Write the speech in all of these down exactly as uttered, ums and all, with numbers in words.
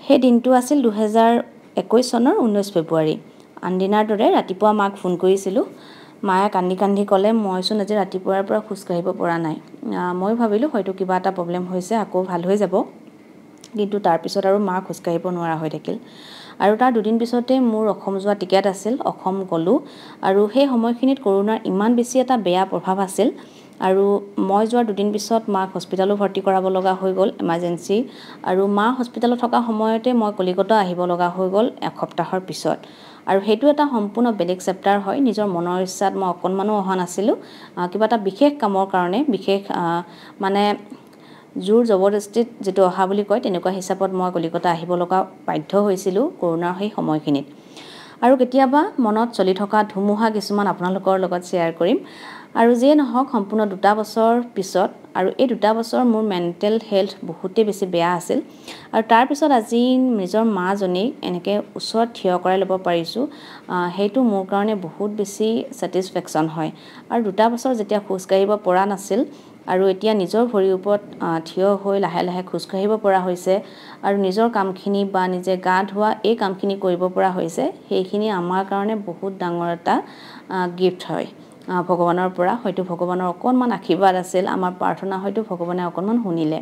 সেই দিনটো আছিল দুহেজাৰ একৈছ চনৰ ঊনৈছ ফেব্ৰুৱাৰী। আনদিনাৰ দৰে ৰাতিপুৱা মাক ফোন কৰিছিলোঁ। মায়ে কান্দি কান্দি ক'লে, মইচোন আজি ৰাতিপুৱাৰ পৰা খোজ কাঢ়িব পৰা নাই। মই ভাবিলোঁ হয়তো কিবা এটা প্ৰব্লেম হৈছে, আকৌ ভাল হৈ যাব। কিন্তু তাৰপিছত আৰু মা খোজ কাঢ়িব নোৱাৰা হৈ থাকিল। আৰু তাৰ দুদিন পিছতে মোৰ অসম যোৱা টিকেট আছিল। অসম গ'লোঁ আৰু সেই সময়খিনিত কৰোণাৰ ইমান বেছি এটা বেয়া প্ৰভাৱ আছিল। আৰু মই যোৱাৰ দুদিন পিছত মাক হস্পিটালো ভৰ্তি কৰাব লগা হৈ গ'ল, এমাৰ্জেঞ্চি। আৰু মা হস্পিটালত থকা সময়তে মই কলিকতা আহিব লগা হৈ গ'ল এসপ্তাহৰ পিছত। আৰু সেইটো এটা সম্পূৰ্ণ বেলেগ চেপ্টাৰ হয়। নিজৰ মনৰ ইচ্ছাত মই অকণমানো অহা নাছিলোঁ। কিবা এটা বিশেষ কামৰ কাৰণে, বিশেষ মানে জোৰ জবৰদস্তিত যিটো অহা বুলি কয়, তেনেকুৱা হিচাপত মই কলিকতা আহিব লগা বাধ্য হৈছিলোঁ কৰোণাৰ সেই সময়খিনিত। আৰু কেতিয়াবা মনত চলি থকা ধুমুহা কিছুমান আপোনালোকৰ লগত শ্বেয়াৰ কৰিম। আৰু যিয়ে নহওক, সম্পূৰ্ণ দুটা বছৰ পিছত, আৰু এই দুটা বছৰ মোৰ মেণ্টেল হেল্থ বহুতেই বেছি বেয়া আছিল। আৰু তাৰপিছত আজি নিজৰ মাজনীক এনেকৈ ওচৰত থিয় কৰাই ল'ব পাৰিছোঁ, সেইটো মোৰ কাৰণে বহুত বেছি ছেটিছফেকশ্যন হয়। আৰু দুটা বছৰ যেতিয়া খোজ কাঢ়িব পৰা নাছিল, আৰু এতিয়া নিজৰ ভৰিৰ ওপৰত থিয় হৈ লাহে লাহে খোজ কাঢ়িব পৰা হৈছে, আৰু নিজৰ কামখিনি বা নিজে গা ধোৱা এই কামখিনি কৰিব পৰা হৈছে, সেইখিনি আমাৰ কাৰণে বহুত ডাঙৰ এটা গিফ্ট হয় ভগৱানৰ পৰা। হয়তো ভগৱানৰ অকণমান আশীৰ্বাদ আছিল, আমাৰ প্ৰাৰ্থনা হয়তো ভগৱানে অকণমান শুনিলে।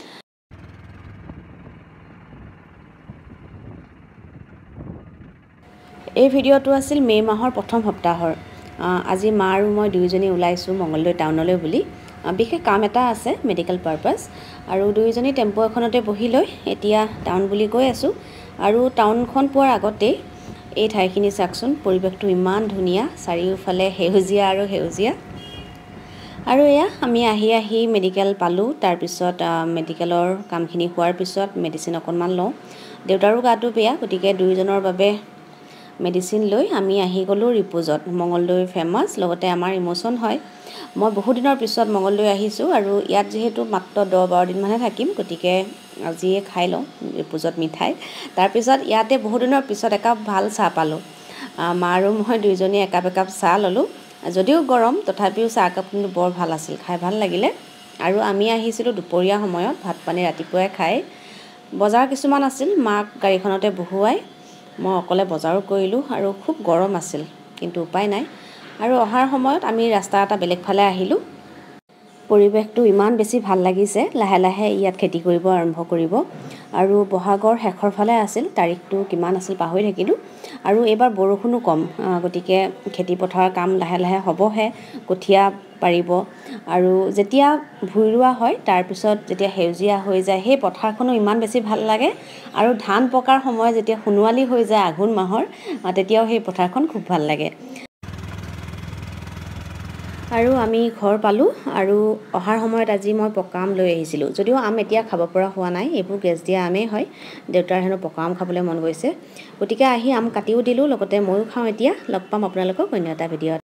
এই ভিডিঅ'টো আছিল মে' মাহৰ প্ৰথম সপ্তাহৰ। আজি মা আৰু মই দুয়োজনী ওলাইছোঁ মঙলদৈ টাউনলৈ বুলি। বিশেষ কাম এটা আছে, মেডিকেল পাৰপাছ। আৰু দুয়োজনী টেম্পো এখনতে বহি লৈ এতিয়া টাউন বুলি গৈ আছোঁ। আৰু টাউনখন পোৱাৰ আগতেই এই ঠাইখিনি চাওকচোন, পৰিৱেশটো ইমান ধুনীয়া, চাৰিওফালে সেউজীয়া আৰু সেউজীয়া। আৰু এয়া আমি আহি আহি মেডিকেল পালোঁ। তাৰপিছত মেডিকেলৰ কামখিনি হোৱাৰ পিছত মেডিচিন অকণমান লওঁ। দেউতাৰো গাটো বেয়া, গতিকে দুয়োজনৰ বাবে মেডিচিন লৈ আমি আহি গ'লোঁ ৰিপ'জত, মঙলদৈ ফেমাছ, লগতে আমাৰ ইম'চন হয়। মই বহুদিনৰ পিছত মঙলদৈ আহিছোঁ, আৰু ইয়াত যিহেতু মাত্ৰ দহ বাৰ দিনমানহে থাকিম, গতিকে আজিয়ে খাই লওঁ ৰিপ'জত মিঠাই। তাৰপিছত ইয়াতে বহুদিনৰ পিছত একাপ ভাল চাহ পালোঁ। মা আৰু মই দুয়োজনীয়ে একাপ একাপ চাহ ল'লোঁ। যদিও গৰম, তথাপিও চাহকাপ কিন্তু বৰ ভাল আছিল, খাই ভাল লাগিলে। আৰু আমি আহিছিলোঁ দুপৰীয়া সময়ত, ভাত পানী ৰাতিপুৱাই খাই। বজাৰ কিছুমান আছিল, মাক গাড়ীখনতে বহুৱাই মই অকলে বজাৰো কৰিলোঁ। আৰু খুব গৰম আছিল, কিন্তু উপায় নাই। আৰু অহাৰ সময়ত আমি ৰাস্তা এটা বেলেগ ফালে আহিলোঁ। পৰিৱেশটো ইমান বেছি ভাল লাগিছে, লাহে লাহে ইয়াত খেতি কৰিব আৰম্ভ কৰিব। আৰু বহাগৰ শেষৰ ফালে আছিল, তাৰিখটো কিমান আছিল পাহৰি থাকিলোঁ। আৰু এইবাৰ বৰষুণো কম, গতিকে খেতিপথাৰৰ কাম লাহে লাহে হ'বহে, কঠীয়া পাৰিব। আৰু যেতিয়া ভুই ৰোৱা হয়, তাৰপিছত যেতিয়া সেউজীয়া হৈ যায়, সেই পথাৰখনো ইমান বেছি ভাল লাগে। আৰু ধান পকাৰ সময় যেতিয়া সোণোৱালী হৈ যায় আঘোণ মাহৰ, তেতিয়াও সেই পথাৰখন খুব ভাল লাগে। আৰু আমি ঘৰ পালোঁ। আৰু অহাৰ সময়ত আজি মই পকা আম লৈ আহিছিলোঁ। যদিও আম এতিয়া খাব পৰা হোৱা নাই, এইবোৰ গেছ দিয়া আমেই হয়। দেউতাৰ হেনো পকা আম খাবলৈ মন গৈছে, গতিকে আহি আম কাটিও দিলোঁ, লগতে ময়ো খাওঁ এতিয়া। লগ পাম আপোনালোকক অন্য এটা ভিডিঅ'ত।